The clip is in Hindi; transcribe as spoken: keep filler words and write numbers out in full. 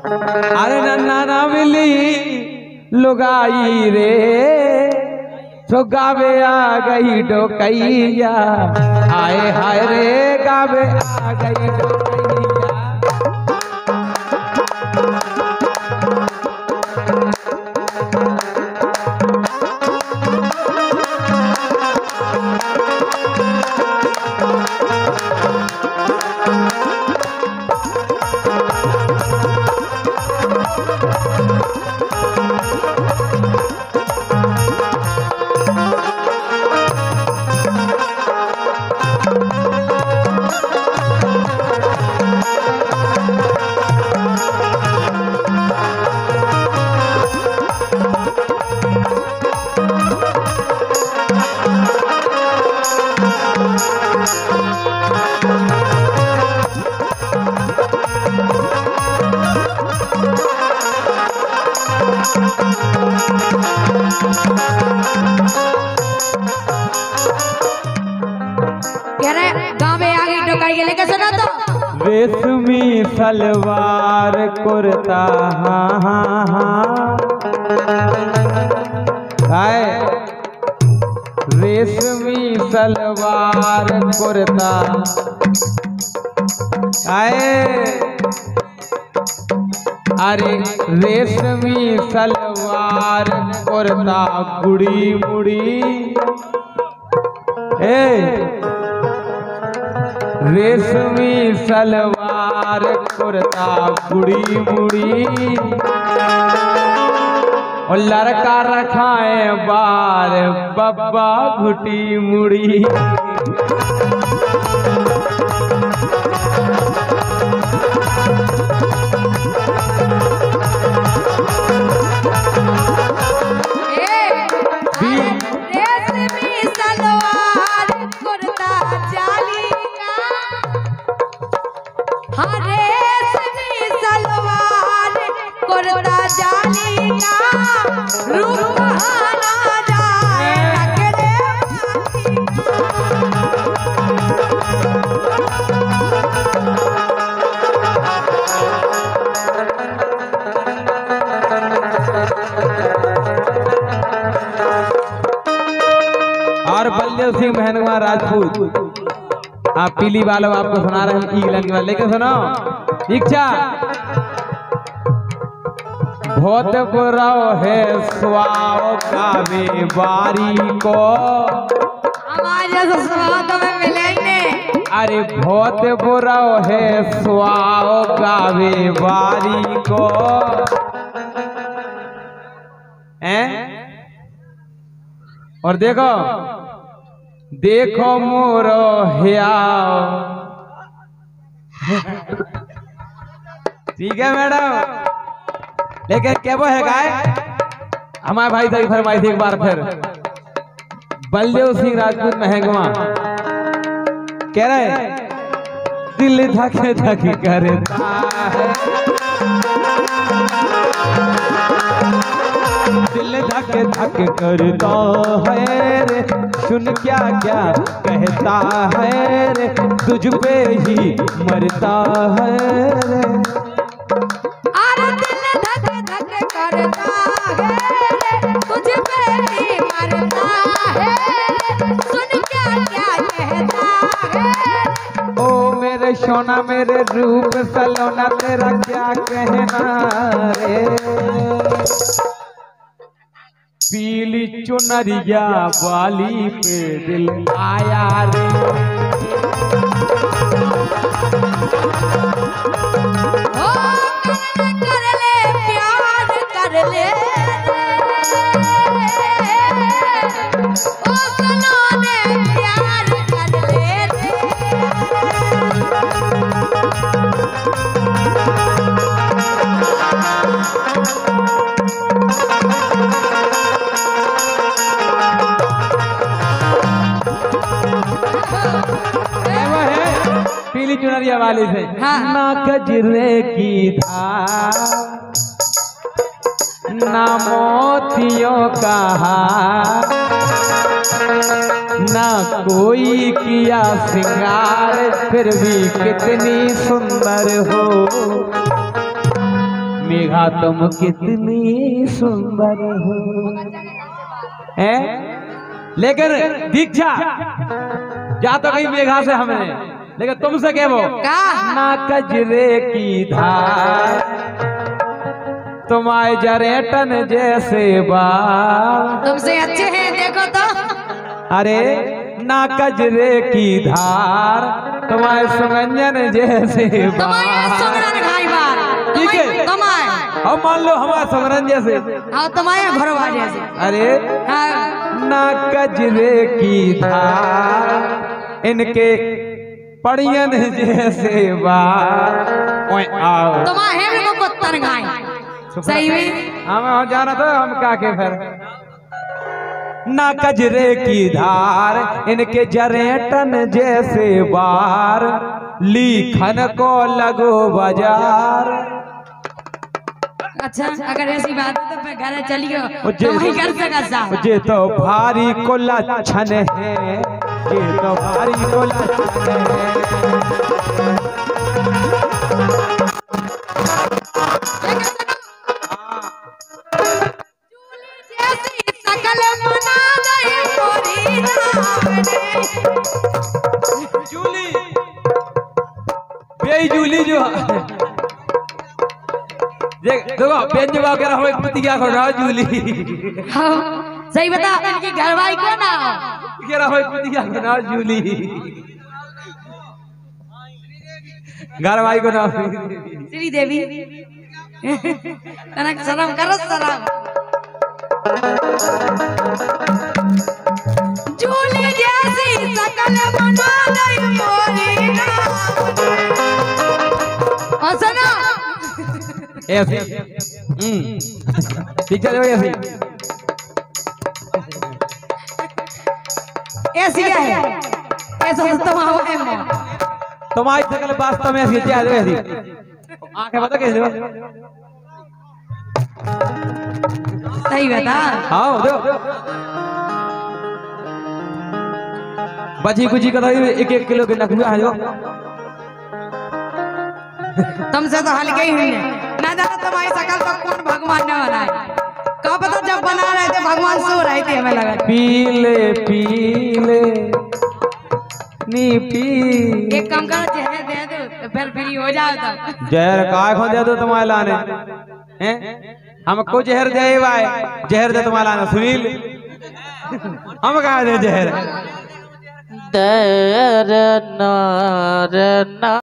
अरे नन्ना ना मिली लुगाई रे तो गावे आ गई डोकैया, आए हाय रे गावे आ गई डोकैया। रेशमी सलवार कुर्ता हाँ हाँ हाँ हाय, रेशमी सलवार कुर्ता हाय, अरे रेशमी सलवार कुर्ता गुड़ी मुड़ी ए, रेशमी सलवार कुर्ता गुड़ी मुड़ी और लड़का रखाए बार बब्बा घुटी मुड़ी। और बलदेव सिंह महनवा राजपूत आप पीली वालों आपको सुना रहे हैं ईगलन के वाले, लेकिन सुनो इच्छा बहुत बुरा है स्वाव गावे बारी को, हमारे स्वाद में मिलेंगे। अरे बहुत बुरा है स्वाव गावे बारी को हैं। और देखो देखो मोरो हियाओ ठीक है मैडम, लेकिन क्या वो है गाय हमारे भाई तक फरमाई थी एक बार फिर बलदेव सिंह राजपूत महंगवा कह रहे दिल धके धके करता है, दिल धके धके करता है रे, सुन क्या क्या कहता है रे, तुझ पे ही मरता है रे। अरे दिल धके धके करता है रे, तुझ पे ही मरता है रे, सुन क्या क्या कहता है। ओ मेरे सोना मेरे रूप सलोना तेरा क्या कहना रे, पीली चुनरिया वाली पे दिल आया रे। ओ कर ले प्यार कर ले, ओ सलोने प्यार कर ले रे। पीली चुनरिया वाली से हाँ। ना कजरे की धार ना मोतियों का हार, ना कोई किया श्रृंगार, फिर भी कितनी सुंदर हो। मेघा तुम कितनी सुंदर हो। है लेकिन दीक्षा जा तो गई मेघा से हमने, लेकिन तुमसे क्या वो ना कजरे की धार तुम्हारे जरेटन जैसे बाल। तुमसे अच्छे हैं देखो तो। अरे ना कजरे की धार तुम्हारे सुगंजन जैसे बाल। ठीक है हम मान लो हमारा सुगंजन जैसे। हाँ तुम्हारे घरवा जैसे। अरे हाँ। ना कजरे की धार इनके पड़ियन जैसे बाल। तुम्हारे में को तरंगाई सही में हम जाना था हम का के फिर ना कजरे की धार इनके जरेटन जैसे बार लीखन को लगो बाजार। अच्छा अगर ऐसी बात है तो फिर घर चलियो तो वही कर सका मुझे तो भारी को लक्षण है, ये तो भारी को लक्षण है। जूली बे जूली जो देखो बेंजवा के रहो एक प्रतिज्ञा कर रहा जूली। हाँ सही बता इनकी घरवाई को ना के रहो एक प्रतिज्ञा कर रहा जूली। घरवाई को ना श्री देवी तनक शर्म करो शर्म। जूली जैसी शकल बना दई मोरी ना। और सुनो ऐसी हम्म ठीक है ऐसी ऐसी क्या है ऐसा तो हवा है तुम्हारी शकल वास्तव में ऐसी है ऐसी आंखें बता कैसे सही बता। हाँ दो बची कुची का एक एक किलो के नखुआ है जो तुमसे तो हल्के ही हुई ना जाना तुम्हारी शकल तो कौन भगवान ने बनाया। कब पता जब बना रहे थे भगवान सो रहे थे हमें लगा पीले पीले नी पी। एक काम करो जहर दे दो तो फिर फ्री हो जाओ तब। जहर काय खो दे दो तुम्हारे लाने हैं हमको जहर दे भाई जहर दे तुम्हारे लाने सुनील हम कहा दे जहर।